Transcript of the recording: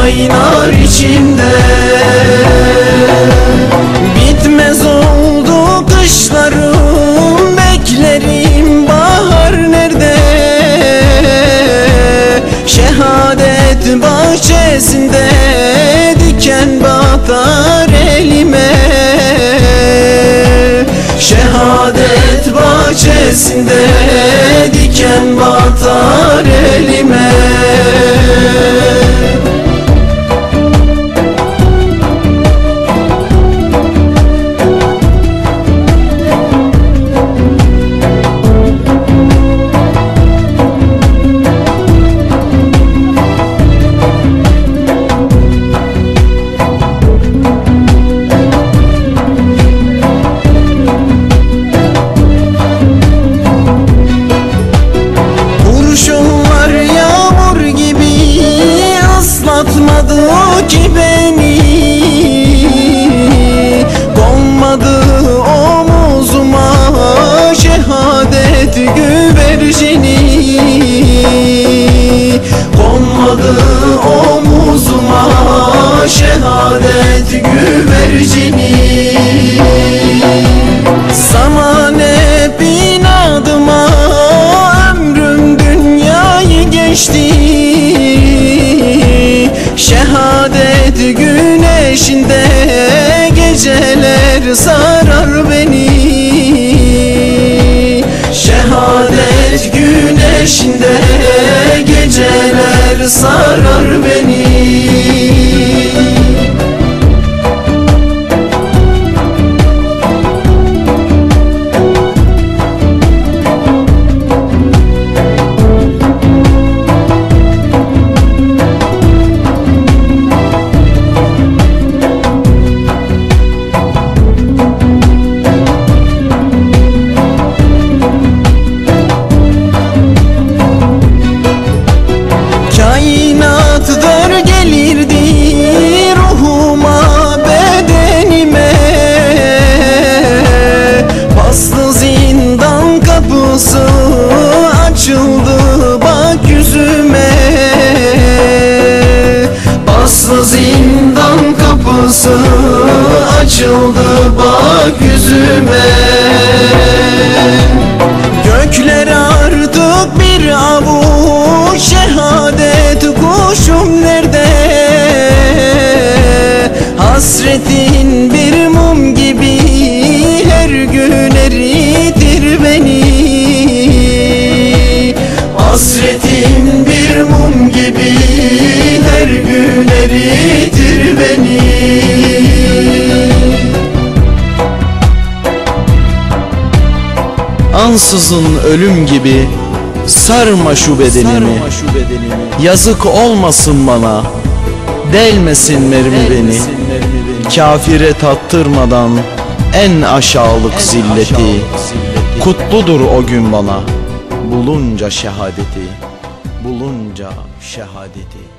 kaynar içimde. Bitmez oldu kışlarım, beklerim bahar nerede? Şehadet bahçesinde diken batar elime. Şehadet bahçesinde diken batar elime. Atmadı ki beni, konmadı omuzuma şehadet güvercini. Konmadı omuzuma şehadet güvercini. Zaman hep inadıma, ömrüm dünyayı geçti. Şehadet güneşinde geceler sarar beni. Şehadet güneşinde geceler sarar beni. Kainattır gelirdi ruhuma, bedenime. Paslı zindan kapısı açıldı bak yüzüme. Paslı zindan kapısı açıldı bak yüzüme. Gökler artık bir avuç, şehadet kuşum nerede? Hasretin bir mum gibi her gün eritir beni. Hasretin bir mum gibi her gün eritir beni. Ansızın ölüm gibi sarma şu bedenimi. Yazık olmasın bana, delmesin mermi beni. Kafire tattırmadan en aşağılık zilleti. Kutludur o gün bana, bulunca şehadeti. Bulunca şehadeti.